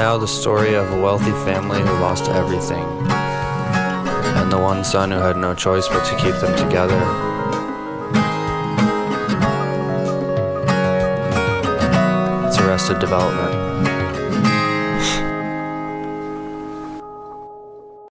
now the story of a wealthy family who lost everything, and the one son who had no choice but to keep them together. It's Arrested Development.